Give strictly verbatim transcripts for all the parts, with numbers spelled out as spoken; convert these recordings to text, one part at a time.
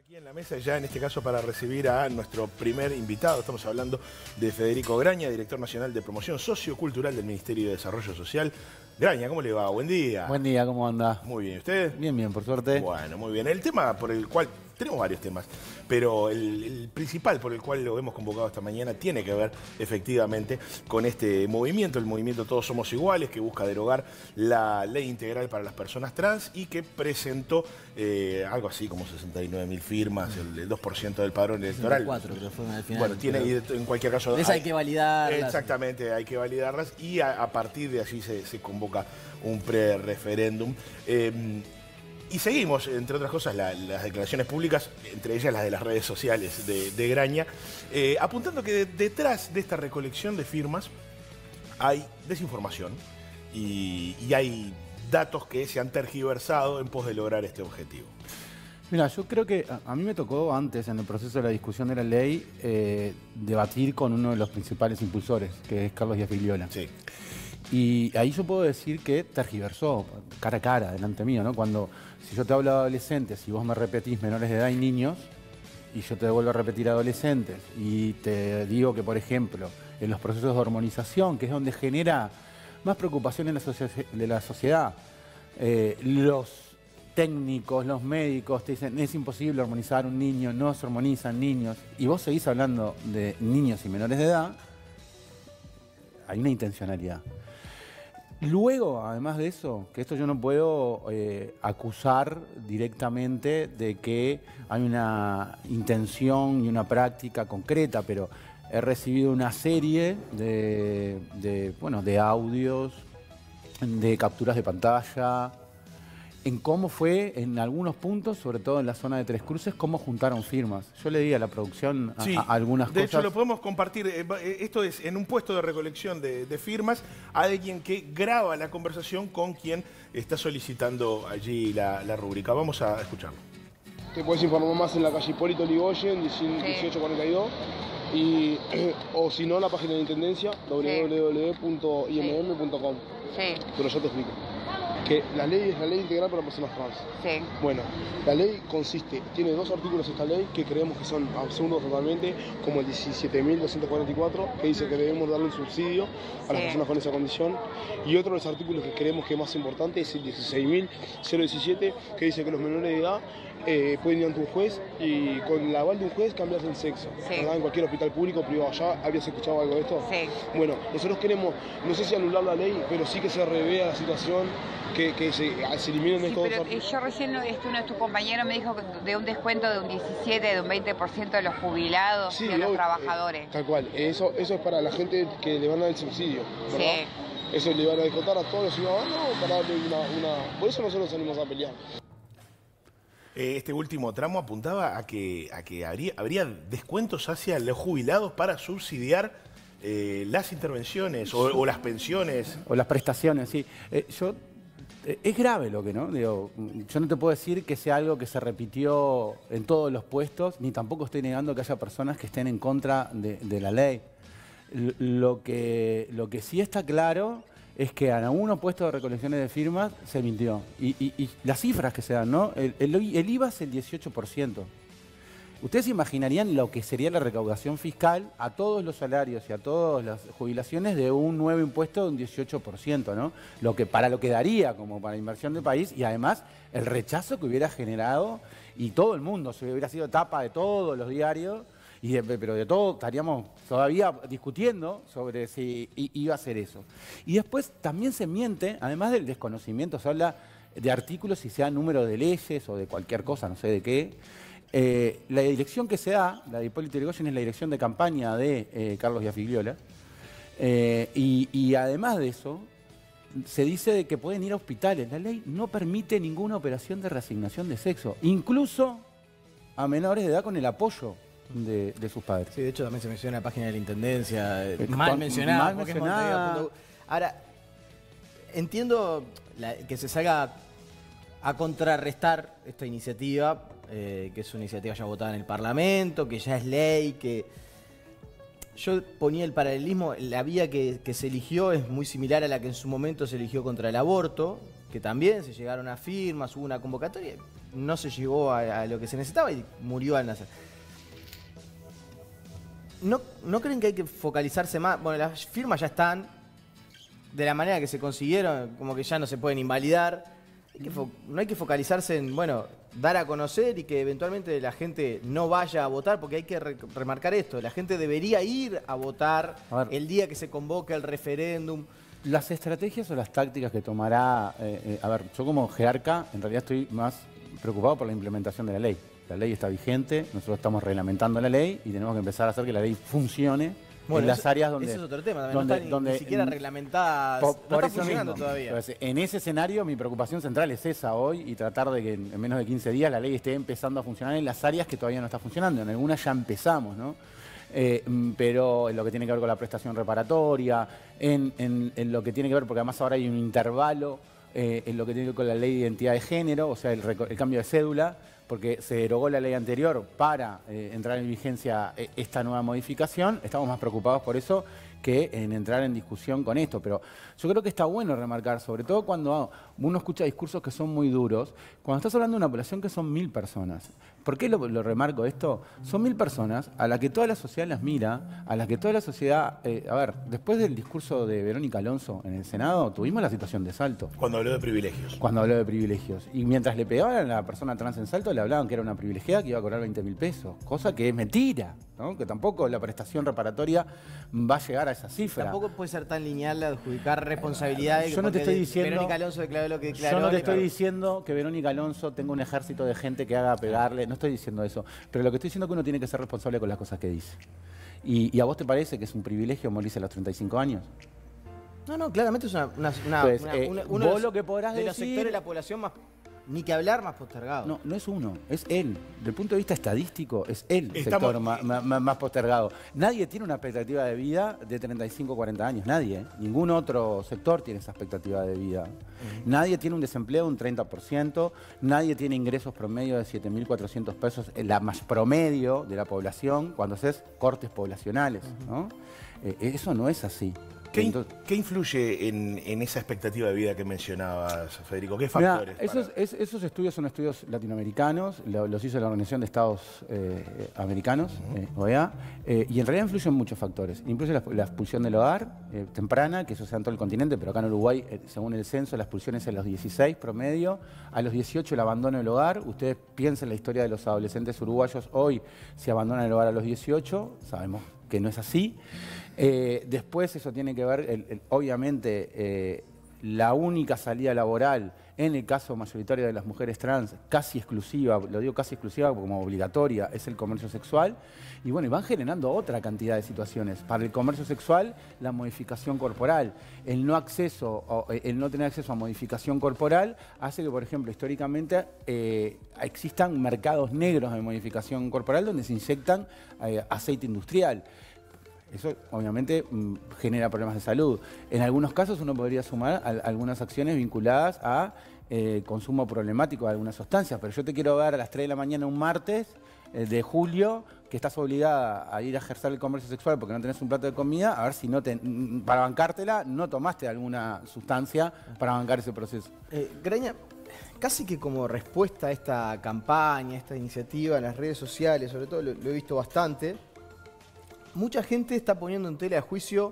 Aquí en la mesa ya en este caso para recibir a nuestro primer invitado. Estamos hablando de Federico Graña, director nacional de promoción sociocultural del Ministerio de Desarrollo Social. Graña, ¿cómo le va? Buen día. Buen día, ¿cómo anda? Muy bien, ¿usted? Bien, bien, por suerte. Bueno, muy bien. El tema por el cual, tenemos varios temas, pero el, el principal por el cual lo hemos convocado esta mañana tiene que ver efectivamente con este movimiento, el movimiento Todos Somos Iguales, que busca derogar la ley integral para las personas trans y que presentó eh, algo así como sesenta y nueve mil firmas, el, el dos por ciento del padrón electoral. sesenta y cuatro creo fue al final. Bueno, tiene en cualquier caso... Esa hay que validarlas. Exactamente, hay que validarlas y a, a partir de allí se, se convoca un pre-referéndum. Eh, y seguimos, entre otras cosas, la, las declaraciones públicas, entre ellas las de las redes sociales de, de Graña, eh, apuntando que de, detrás de esta recolección de firmas hay desinformación y, y hay datos que se han tergiversado en pos de lograr este objetivo. Mira, yo creo que a, a mí me tocó antes, en el proceso de la discusión de la ley, eh, debatir con uno de los principales impulsores, que es Carlos Díaz Figuiola. Sí. Y ahí yo puedo decir que tergiversó, cara a cara, delante mío, ¿no? Cuando, si yo te hablo de adolescentes y vos me repetís menores de edad y niños, y yo te vuelvo a repetir adolescentes, y te digo que, por ejemplo, en los procesos de hormonización, que es donde genera más preocupación en la, de la sociedad, eh, los técnicos, los médicos te dicen es imposible hormonizar a un niño, no se hormonizan niños, y vos seguís hablando de niños y menores de edad, hay una intencionalidad. Luego, además de eso, que esto yo no puedo eh, acusar directamente de que hay una intención y una práctica concreta, pero he recibido una serie de, de, bueno, de audios, de capturas de pantalla, en cómo fue en algunos puntos, sobre todo en la zona de Tres Cruces, cómo juntaron firmas. Yo le di a la producción a, sí, a algunas de cosas. De hecho, lo podemos compartir. Esto es en un puesto de recolección de, de firmas, alguien que graba la conversación con quien está solicitando allí la, la rúbrica. Vamos a escucharlo. Te puedes informar más en la calle Hipólito Yrigoyen, dieciocho cuarenta y dos, y, o si no, en la página de Intendencia, w w w punto i m m punto com. Sí. Pero yo te explico. Que la ley es la ley integral para personas trans. Sí. Bueno, la ley consiste, tiene dos artículos esta ley que creemos que son absurdos totalmente, como el diecisiete mil doscientos cuarenta y cuatro, que dice que debemos darle un subsidio a sí. las personas con esa condición, y otro de los artículos que creemos que es más importante es el dieciséis mil diecisiete, que dice que los menores de edad eh, pueden ir ante un juez y con la aval de un juez cambiarse el sexo, sí. ¿verdad? En cualquier hospital público o privado. ¿Ya habías escuchado algo de esto? Sí. Bueno, nosotros queremos, no sé si anular la ley, pero sí que se revea la situación, que, que se, se eliminen sí, estos pero dos. Yo recién, este, uno de tus compañeros me dijo que de un descuento de un diecisiete, de un veinte por ciento de los jubilados sí, y de los hoy, trabajadores. Eh, tal cual, eso, eso es para la gente que le van a dar el subsidio, ¿verdad? Sí. Eso le van a descontar a todos los ciudadanos para darle una, una... Por eso nosotros salimos a pelear. Este último tramo apuntaba a que, a que habría, habría descuentos hacia los jubilados para subsidiar eh, las intervenciones o, o las pensiones. O las prestaciones, sí. Eh, yo, eh, es grave lo que, ¿no? Digo, yo no te puedo decir que sea algo que se repitió en todos los puestos, ni tampoco estoy negando que haya personas que estén en contra de, de la ley. Lo que, lo que sí está claro es que en algunos puestos de recolecciones de firmas se mintió. Y, y, y las cifras que se dan, ¿no? El, el, el I V A es el dieciocho por ciento. ¿Ustedes imaginarían lo que sería la recaudación fiscal a todos los salarios y a todas las jubilaciones de un nuevo impuesto de un dieciocho por ciento, ¿no? Lo que, para lo que daría como para inversión del país y además el rechazo que hubiera generado y todo el mundo, se hubiera sido tapa de todos los diarios. Y de, pero de todo estaríamos todavía discutiendo sobre si iba a ser eso. Y después también se miente, además del desconocimiento, se habla de artículos y sea número de leyes o de cualquier cosa, no sé de qué. Eh, la dirección que se da, la de Hipólito Yrigoyen, es la dirección de campaña de eh, Carlos Díaz Figuiola. Eh, y, y además de eso, se dice de que pueden ir a hospitales. La ley no permite ninguna operación de reasignación de sexo, incluso a menores de edad con el apoyo De, de sus padres. Sí, de hecho también se menciona en la página de la Intendencia, eh, mal mencionada. Mal mencionada. Ahora, entiendo la, que se salga a contrarrestar esta iniciativa, eh, que es una iniciativa ya votada en el Parlamento, que ya es ley, que yo ponía el paralelismo, la vía que, que se eligió es muy similar a la que en su momento se eligió contra el aborto, que también se llegaron a firmas, hubo una convocatoria. no se llegó a, a lo que se necesitaba y murió al nacer. ¿No, ¿No creen que hay que focalizarse más? Bueno, las firmas ya están, de la manera que se consiguieron, como que ya no se pueden invalidar. Hay que no hay que focalizarse en, bueno, dar a conocer y que eventualmente la gente no vaya a votar, porque hay que re remarcar esto. La gente debería ir a votar a el día que se convoque el referéndum. Las estrategias o las tácticas que tomará... Eh, eh, a ver, yo como jerarca, en realidad estoy más preocupado por la implementación de la ley. La ley está vigente, nosotros estamos reglamentando la ley y tenemos que empezar a hacer que la ley funcione bueno, en las eso, áreas donde... Ese es otro tema, también donde, no está ni, donde, ni siquiera reglamentada, por, no por está funcionando mismo. todavía. Entonces, en ese escenario mi preocupación central es esa hoy y tratar de que en, en menos de quince días la ley esté empezando a funcionar en las áreas que todavía no está funcionando. En algunas ya empezamos, ¿no? Eh, pero en lo que tiene que ver con la prestación reparatoria, en, en, en lo que tiene que ver, porque además ahora hay un intervalo, eh, en lo que tiene que ver con la ley de identidad de género, o sea, el, el cambio de cédula, porque se derogó la ley anterior para eh, entrar en vigencia eh, esta nueva modificación. Estamos más preocupados por eso que en entrar en discusión con esto. Pero yo creo que está bueno remarcar, sobre todo cuando uno escucha discursos que son muy duros, cuando estás hablando de una población que son mil personas. ¿Por qué lo, lo remarco esto? Son mil personas a las que toda la sociedad las mira, a las que toda la sociedad... Eh, a ver, después del discurso de Verónica Alonso en el Senado, tuvimos la situación de Salto. Cuando habló de privilegios. Cuando habló de privilegios. Y mientras le pegaban a la persona trans en Salto, le hablaban que era una privilegiada que iba a cobrar veinte mil pesos. Cosa que es mentira, ¿no? Que tampoco la prestación reparatoria va a llegar a esa cifra. Tampoco puede ser tan lineal adjudicar responsabilidades. Yo no te estoy diciendo... Verónica Alonso declaró lo que declaró. Yo no te estoy claro. diciendo que Verónica Alonso tenga un ejército de gente que haga pegarle. No estoy diciendo eso. Pero lo que estoy diciendo es que uno tiene que ser responsable con las cosas que dice. ¿Y, y a vos te parece que es un privilegio morirse a los treinta y cinco años? No, no, claramente es una, una, una, pues, una, eh, una uno vos de los, lo que podrás de decir... los sectores de la población más, ni que hablar, más postergado. No, no es uno, es él. Desde el punto de vista estadístico, es él el Estamos... sector más, más, más postergado. Nadie tiene una expectativa de vida de treinta y cinco a cuarenta años, nadie. ¿eh? Ningún otro sector tiene esa expectativa de vida. Uh-huh. Nadie tiene un desempleo de un treinta por ciento, nadie tiene ingresos promedio de siete mil cuatrocientos pesos, la más promedio de la población, cuando haces cortes poblacionales. Uh-huh. ¿no? eh, eso no es así. ¿Qué, Entonces, ¿Qué influye en, en esa expectativa de vida que mencionabas, Federico? ¿Qué factores? Mirá, esos, para... es, esos estudios son estudios latinoamericanos, lo, los hizo la Organización de Estados eh, Americanos, uh-huh. eh, O E A, eh, y en realidad influyen muchos factores. Influye la, la expulsión del hogar eh, temprana, que eso se da en todo el continente, pero acá en Uruguay, eh, según el censo, la expulsión es a los dieciséis promedio, a los dieciocho el abandono del hogar. Ustedes piensen en la historia de los adolescentes uruguayos hoy, si abandonan el hogar a los dieciocho, sabemos que no es así. Eh, después eso tiene que ver, el, el, obviamente, eh, la única salida laboral, en el caso mayoritario de las mujeres trans, casi exclusiva, lo digo casi exclusiva como obligatoria, es el comercio sexual. Y bueno, y van generando otra cantidad de situaciones. Para el comercio sexual, la modificación corporal. El no acceso, o el no tener acceso a modificación corporal hace que, por ejemplo, históricamente eh, existan mercados negros de modificación corporal donde se inyectan eh, aceite industrial. Eso obviamente mmm, genera problemas de salud. En algunos casos uno podría sumar a, a algunas acciones vinculadas a eh, consumo problemático de algunas sustancias, pero yo te quiero ver a las tres de la mañana un martes eh, de julio que estás obligada a ir a ejercer el comercio sexual porque no tenés un plato de comida, a ver si no te, para bancártela no tomaste alguna sustancia para bancar ese proceso. Eh, Graña, casi que como respuesta a esta campaña, a esta iniciativa en las redes sociales, sobre todo lo, lo he visto bastante, mucha gente está poniendo en tela de juicio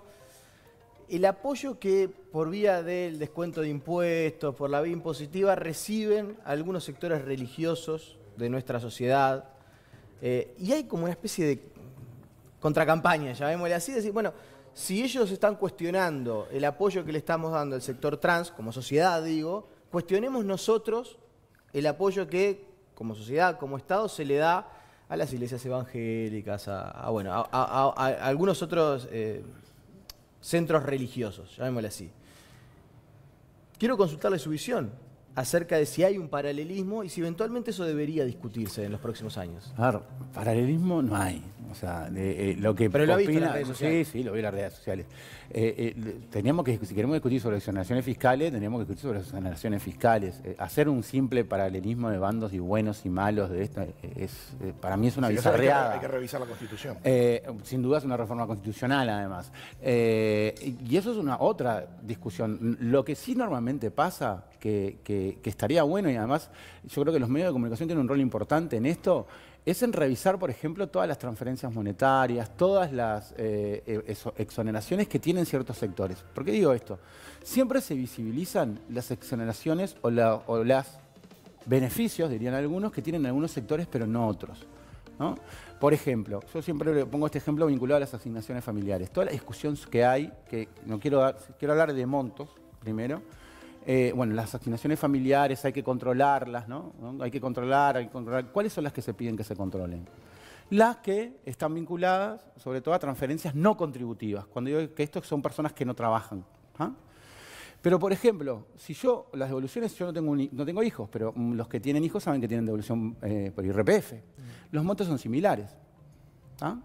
el apoyo que por vía del descuento de impuestos, por la vía impositiva, reciben algunos sectores religiosos de nuestra sociedad. Eh, y hay como una especie de contracampaña, llamémosle así, decir, bueno, si ellos están cuestionando el apoyo que le estamos dando al sector trans, como sociedad digo, cuestionemos nosotros el apoyo que como sociedad, como Estado, se le da a las iglesias evangélicas, a, a, bueno, a, a, a, a algunos otros eh, centros religiosos, llamémosle así. Quiero consultarle su visión acerca de si hay un paralelismo y si eventualmente eso debería discutirse en los próximos años. A ver, paralelismo no hay. O sea, eh, eh, lo que Pero lo ha visto en opina, las redes sociales. Sí, sí, lo vi en las redes sociales. Eh, eh, teníamos que, si queremos discutir sobre exoneraciones fiscales, tendríamos que discutir sobre exoneraciones fiscales. Eh, hacer un simple paralelismo de bandos y buenos y malos de esto, es, eh, para mí es una sí, bizarreada. Hay que, hay que revisar la Constitución. Eh, sin duda es una reforma constitucional, además. Eh, y eso es una otra discusión. Lo que sí normalmente pasa, que, que que, que estaría bueno, y además yo creo que los medios de comunicación tienen un rol importante en esto, es en revisar, por ejemplo, todas las transferencias monetarias, todas las eh, exoneraciones que tienen ciertos sectores. ¿Por qué digo esto? Siempre se visibilizan las exoneraciones o, la, o las beneficios, dirían algunos, que tienen algunos sectores pero no otros, ¿no? Por ejemplo, yo siempre le pongo este ejemplo vinculado a las asignaciones familiares. Toda la discusión que hay, que no quiero dar, quiero hablar de montos primero. Eh, bueno, las asignaciones familiares hay que controlarlas, ¿no? ¿no? Hay que controlar, hay que controlar. ¿Cuáles son las que se piden que se controlen? Las que están vinculadas, sobre todo, a transferencias no contributivas. Cuando digo que esto son personas que no trabajan. ¿ah? Pero, por ejemplo, si yo, las devoluciones, yo no tengo, un, no tengo hijos, pero los que tienen hijos saben que tienen devolución eh, por I R P F. Los montos son similares. ¿ah?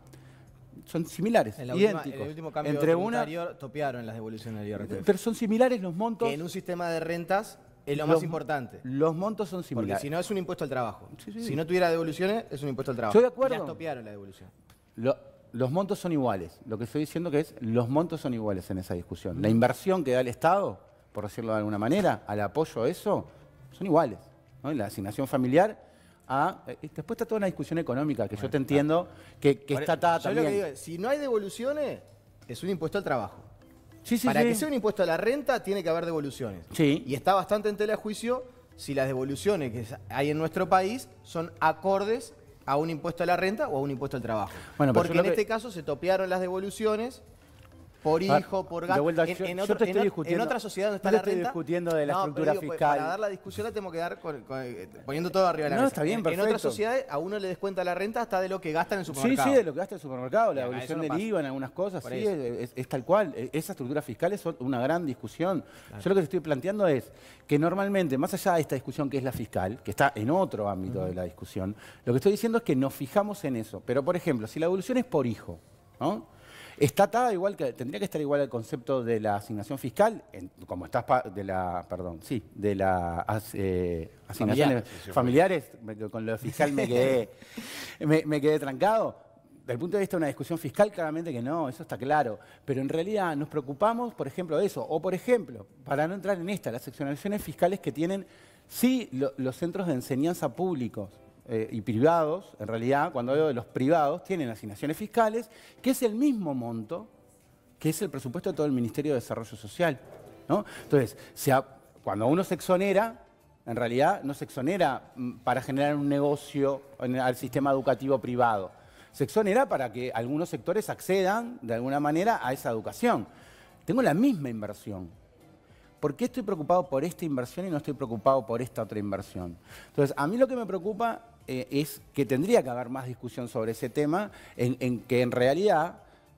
Son similares, en la idénticos. Última, en el último cambio Entre una, topearon las devoluciones del I R P F. Pero son similares los montos. Que en un sistema de rentas es lo los, más importante. Los montos son similares. Porque si no es un impuesto al trabajo. Sí, sí, si sí. no tuviera devoluciones, es un impuesto al trabajo. Estoy de acuerdo. Y las topearon la devolución. Lo, los montos son iguales. Lo que estoy diciendo que es, los montos son iguales en esa discusión. La inversión que da el Estado, por decirlo de alguna manera, al apoyo a eso, son iguales, ¿no? La asignación familiar, a, eh, después está toda una discusión económica, que bueno, yo te entiendo, que, que está atada también. Lo que digo es, si no hay devoluciones, es un impuesto al trabajo. Sí, sí, Para sí. que sea un impuesto a la renta, tiene que haber devoluciones. Sí. Y está bastante en tela de juicio si las devoluciones que hay en nuestro país son acordes a un impuesto a la renta o a un impuesto al trabajo. Bueno, porque en que... este caso se topearon las devoluciones por hijo, por gasto. Vuelta, en, yo, en, yo otro, te estoy en, discutiendo, en otra sociedad donde está yo la estoy renta. discutiendo de la no, estructura digo, fiscal. Para dar la discusión la tengo que dar con, con, poniendo todo arriba de la no, mesa. Está bien, en, perfecto. en otras sociedades a uno le descuenta la renta hasta de lo que gastan en el supermercado. Sí, sí, de lo que gasta en el supermercado, la Ya, devolución no del pasa. I V A en algunas cosas, Por sí, eso. es, es, es tal cual. Esa estructura fiscal es una gran discusión. Claro. Yo lo que te estoy planteando es que normalmente, más allá de esta discusión que es la fiscal, que está en otro ámbito uh-huh. de la discusión, lo que estoy diciendo es que nos fijamos en eso. Pero, por ejemplo, si la devolución es por hijo, ¿no? Está atada igual que, tendría que estar igual al concepto de la asignación fiscal, en, como estás de la, perdón, sí, de la eh, asignaciones Familiar. familiares, me, con lo fiscal me quedé, me, me quedé trancado. Desde el punto de vista de una discusión fiscal, claramente que no, eso está claro. Pero en realidad nos preocupamos, por ejemplo, de eso. O, por ejemplo, para no entrar en esta, las exoneraciones fiscales que tienen, sí, lo, los centros de enseñanza públicos. Eh, y privados, en realidad, cuando hablo de los privados, tienen asignaciones fiscales, que es el mismo monto que es el presupuesto de todo el Ministerio de Desarrollo Social, ¿no? Entonces, se ha, cuando uno se exonera, en realidad no se exonera para generar un negocio en, al sistema educativo privado, se exonera para que algunos sectores accedan, de alguna manera, a esa educación. Tengo la misma inversión. ¿Por qué estoy preocupado por esta inversión y no estoy preocupado por esta otra inversión? Entonces, a mí lo que me preocupa eh, es que tendría que haber más discusión sobre ese tema, en, en que en realidad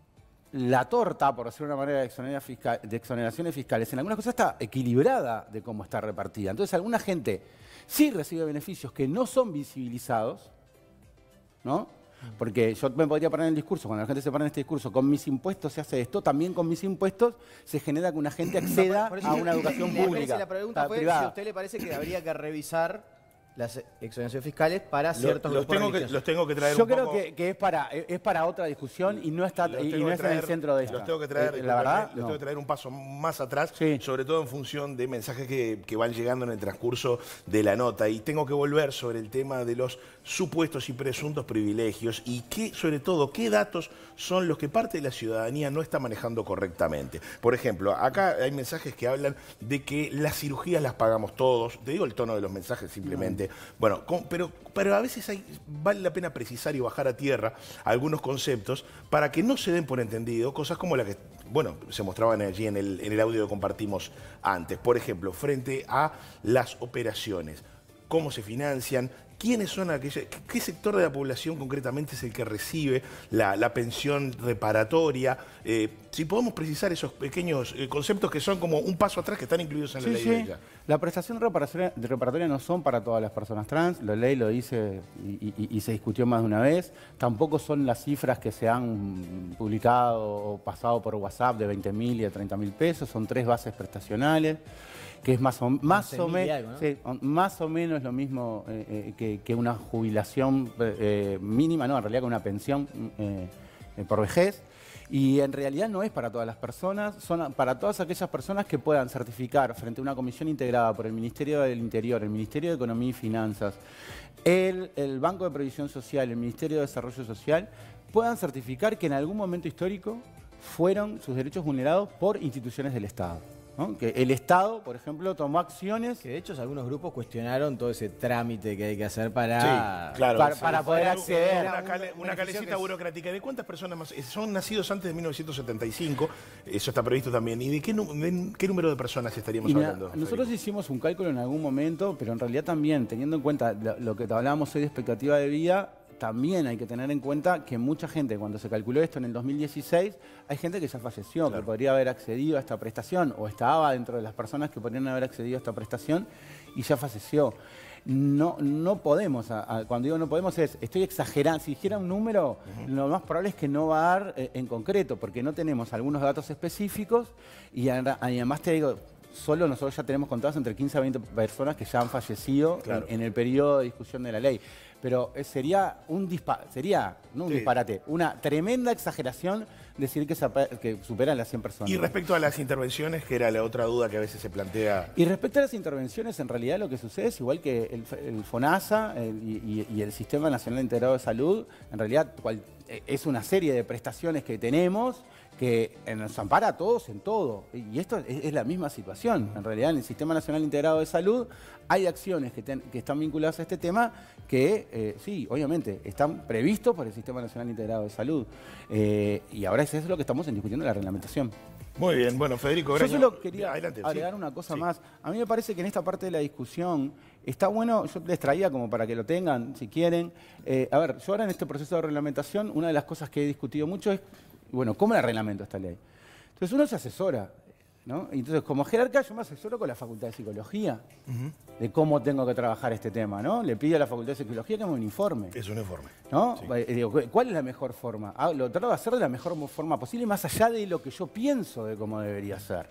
la torta, por decirlo de una manera, de, exonera fiscal, de exoneraciones fiscales, en algunas cosas está equilibrada de cómo está repartida. Entonces, alguna gente sí recibe beneficios que no son visibilizados, ¿no? Porque yo me podría parar en el discurso, cuando la gente se para en este discurso, con mis impuestos se hace esto, también con mis impuestos se genera que una gente acceda por, por a una educación pública. La pregunta fue privada. si a usted le parece que habría que revisar las exoneraciones fiscales para ciertos los, grupos tengo que, los tengo que traer Yo un creo poco... que, que es, para, es para otra discusión y no, está, y, y no es traer, en el centro de esto. Los tengo que traer, eh, la verdad, los no. tengo que traer un paso más atrás, sí. sobre todo en función de mensajes que, que van llegando en el transcurso de la nota. Y tengo que volver sobre el tema de los supuestos y presuntos privilegios y qué, sobre todo, qué datos son los que parte de la ciudadanía no está manejando correctamente. Por ejemplo, acá hay mensajes que hablan de que las cirugías las pagamos todos. Te digo el tono de los mensajes simplemente. No. Bueno, con, pero, pero a veces hay, vale la pena precisar y bajar a tierra algunos conceptos para que no se den por entendido cosas como la que, bueno, se mostraban allí en el, en el audio que compartimos antes. Por ejemplo, frente a las operaciones, cómo se financian, quiénes son aquellos, qué sector de la población concretamente es el que recibe la, la pensión reparatoria. Eh, si podemos precisar esos pequeños eh, conceptos que son como un paso atrás que están incluidos en sí, la ley sí. de ella. La prestación reparatoria, de reparatoria no son para todas las personas trans, la ley lo dice y, y, y se discutió más de una vez. Tampoco son las cifras que se han publicado o pasado por WhatsApp de veinte mil y de treinta mil pesos, son tres bases prestacionales, que es más o, más o, me, algo, ¿no? sí, más o menos lo mismo eh, eh, que, que una jubilación eh, mínima, no, en realidad que una pensión eh, eh, por vejez. Y en realidad no es para todas las personas, son para todas aquellas personas que puedan certificar frente a una comisión integrada por el Ministerio del Interior, el Ministerio de Economía y Finanzas, el, el Banco de Previsión Social, el Ministerio de Desarrollo Social, puedan certificar que en algún momento histórico fueron sus derechos vulnerados por instituciones del Estado, ¿no? Que el Estado, por ejemplo, tomó acciones... Que de hecho algunos grupos cuestionaron todo ese trámite que hay que hacer para, sí, claro, para, sí, para poder acceder. Una, cale, una calecita burocrática. ¿De cuántas personas más? Son nacidos antes de mil novecientos setenta y cinco, eso está previsto también. ¿Y de qué, de qué número de personas estaríamos mira, hablando? Nosotros Federico? hicimos un cálculo en algún momento, pero en realidad también, teniendo en cuenta lo que hablábamos hoy de expectativa de vida, también hay que tener en cuenta que mucha gente, cuando se calculó esto en el dos mil dieciséis, hay gente que ya falleció, claro, que podría haber accedido a esta prestación o estaba dentro de las personas que podrían haber accedido a esta prestación y ya falleció. No, no podemos, a, a, cuando digo no podemos es, estoy exagerando, si dijera un número, uh-huh, lo más probable es que no va a dar eh, en concreto, porque no tenemos algunos datos específicos y, a, y además te digo, solo nosotros ya tenemos contadas entre quince a veinte personas que ya han fallecido, claro, en, en el periodo de discusión de la ley. Pero sería un dispa sería no un sí. disparate, una tremenda exageración decir que, que superan las cien personas. Y respecto a las intervenciones, que era la otra duda que a veces se plantea... Y respecto a las intervenciones, en realidad lo que sucede es igual que el, el FONASA el, y, y el Sistema Nacional Integrado de Salud, en realidad cual, es una serie de prestaciones que tenemos que nos ampara a todos en todo. Y esto es, es la misma situación. En realidad, en el Sistema Nacional Integrado de Salud hay acciones que, ten, que están vinculadas a este tema que, eh, sí, obviamente, están previstos por el Sistema Nacional Integrado de Salud. Eh, y ahora eso es lo que estamos en discutiendo, la reglamentación. Muy bien, bueno, Federico Graña, yo solo quería adelante, agregar sí, una cosa sí. más. A mí me parece que en esta parte de la discusión está bueno, yo les traía como para que lo tengan, si quieren. Eh, a ver, yo ahora en este proceso de reglamentación, una de las cosas que he discutido mucho es, bueno, ¿cómo la reglamento esta ley? Entonces uno se asesora, ¿no? Y entonces, como jerarca, yo me asesoro con la Facultad de Psicología, uh-huh, de cómo tengo que trabajar este tema, ¿no? Le pido a la Facultad de Psicología que me un informe. Es un informe. ¿No? Sí. Eh, digo, ¿cuál es la mejor forma? Ah, lo trato de hacer de la mejor forma posible, más allá de lo que yo pienso de cómo debería ser.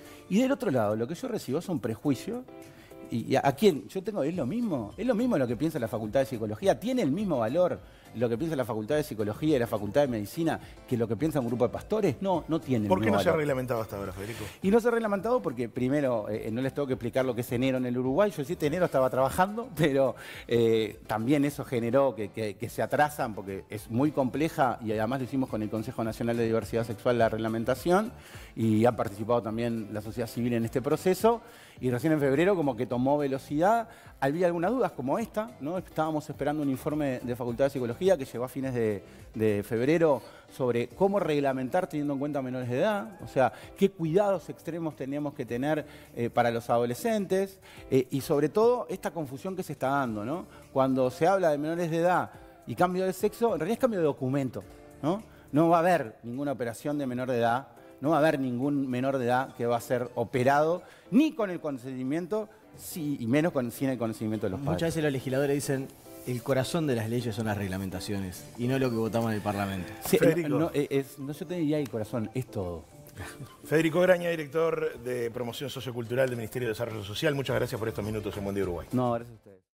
Y del otro lado, lo que yo recibo son prejuicios. ¿Y a quién? Yo tengo, ¿es lo mismo? ¿Es lo mismo lo que piensa la Facultad de Psicología? ¿Tiene el mismo valor lo que piensa la Facultad de Psicología y la Facultad de Medicina que lo que piensa un grupo de pastores? No, no tiene el mismo valor. ¿Por qué no se ha reglamentado hasta ahora, Federico? Y no se ha reglamentado porque, primero, eh, no les tengo que explicar lo que es enero en el Uruguay. Yo el siete de enero estaba trabajando, pero eh, también eso generó que, que, que se atrasan porque es muy compleja y además lo hicimos con el Consejo Nacional de Diversidad Sexual, la reglamentación, y ha participado también la sociedad civil en este proceso. Y recién en febrero como que tomó velocidad. Había algunas dudas como esta, ¿no? Estábamos esperando un informe de Facultad de Psicología que llegó a fines de, de febrero sobre cómo reglamentar teniendo en cuenta menores de edad, o sea, qué cuidados extremos teníamos que tener eh, para los adolescentes eh, y sobre todo esta confusión que se está dando, ¿no? Cuando se habla de menores de edad y cambio de sexo, en realidad es cambio de documento, ¿no? No va a haber ninguna operación de menor de edad. No va a haber ningún menor de edad que va a ser operado, ni con el consentimiento, sí, y menos con, sin el conocimiento de los padres. Muchas veces los legisladores dicen, el corazón de las leyes son las reglamentaciones, y no lo que votamos en el Parlamento. Sí, no, no, es, no, yo te diría el corazón, es todo. Federico Graña, director de Promoción Sociocultural del Ministerio de Desarrollo Social, muchas gracias por estos minutos en Buen Día Uruguay. No, gracias a ustedes.